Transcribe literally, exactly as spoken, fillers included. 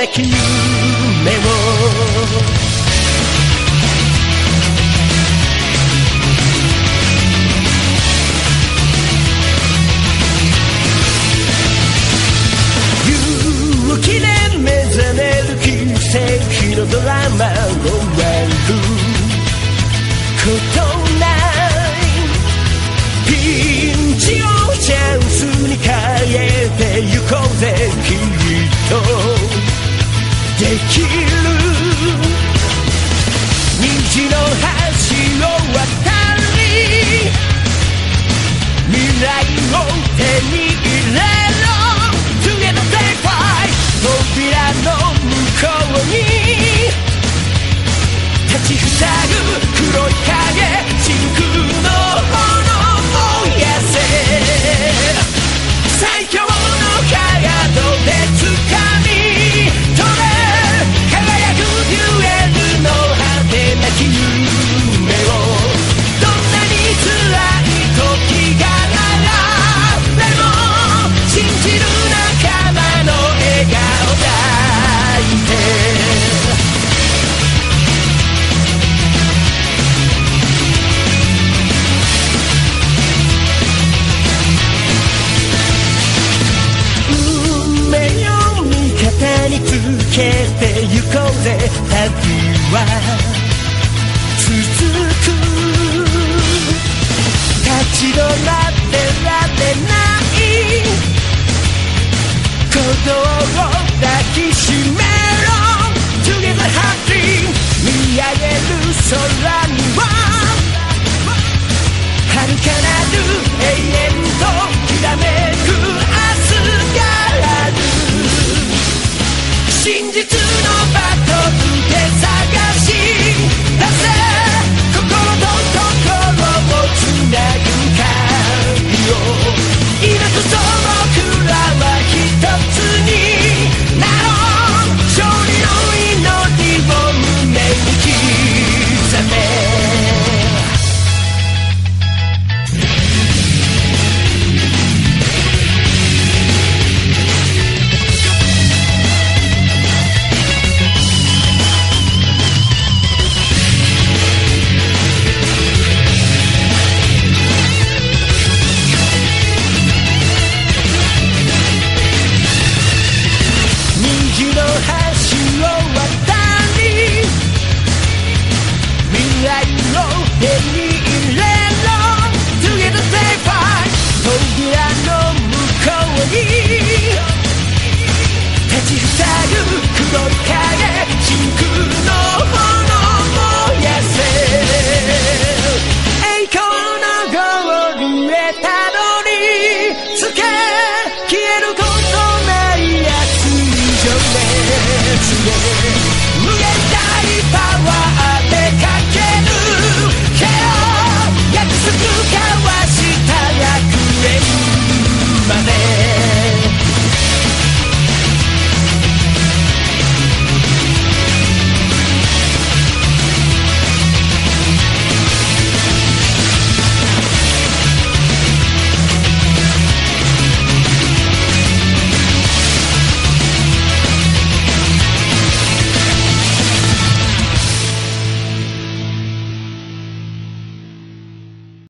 なき夢を勇気で目覚める奇跡のドラマを終えることないピンチをチャンスに変えてゆこうぜきっとできる虹の橋を渡り未来を手に入れろ Together they fly 扉の向こうに立ちふさぐ黒い影真空の炎燃やせ最強のカードで掴み取れ輝くデュエルの果てなき夢をどんなに辛い時があれも信じる仲間の笑顔抱いてにつけてゆこうぜ旅は続く立ち止まってられない鼓動を抱きしめろ Together happy 見上げる空には遥かなる永遠ときらめく明日がある真実のバトルで探し出せ心と心をつなぐ鍵を今こそ僕らは一つになろう勝利の祈りを胸に刻め消えることない熱い情熱